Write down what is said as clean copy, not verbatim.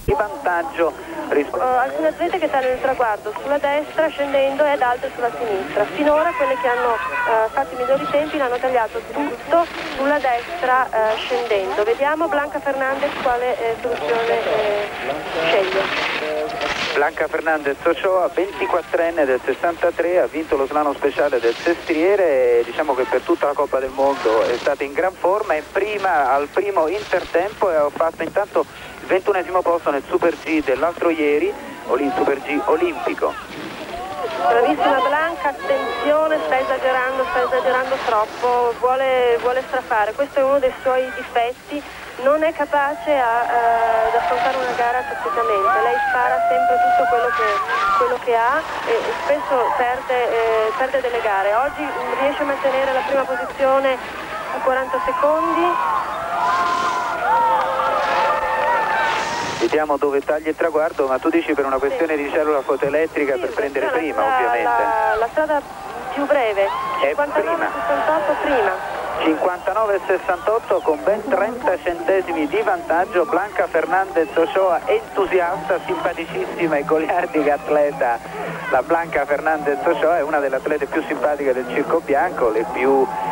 di vantaggio alcune atlete che tagliano il traguardo sulla destra scendendo ed altre sulla sinistra. Finora quelle che hanno fatto i migliori tempi l'hanno tagliato tutto sulla destra scendendo. Vediamo Blanca Fernandez quale soluzione sceglie. Blanca Fernandez Ochoa, 24enne del 63, ha vinto lo slalom speciale del Sestriere e diciamo che per tutta la Coppa del Mondo è stata in gran forma, è prima al primo intertempo e ha fatto intanto il 21esimo posto nel Super G dell'altro ieri, Super G olimpico. Bravissima Blanca, attenzione, sta esagerando troppo, vuole strafare, questo è uno dei suoi difetti, non è capace ad affrontare una gara tatticamente, lei spara sempre tutto quello che ha e spesso perde delle gare. Oggi riesce a mantenere la prima posizione a 40 secondi. Vediamo dove taglia il traguardo, ma tu dici per una questione di cellula fotoelettrica, per prendere prima ovviamente. La strada più breve, 59,68 prima. 59,68 con ben 30 centesimi di vantaggio. Blanca Fernandez Ochoa, entusiasta, simpaticissima e goliardica atleta. La Blanca Fernandez Ochoa è una delle atlete più simpatiche del Circo Bianco, le più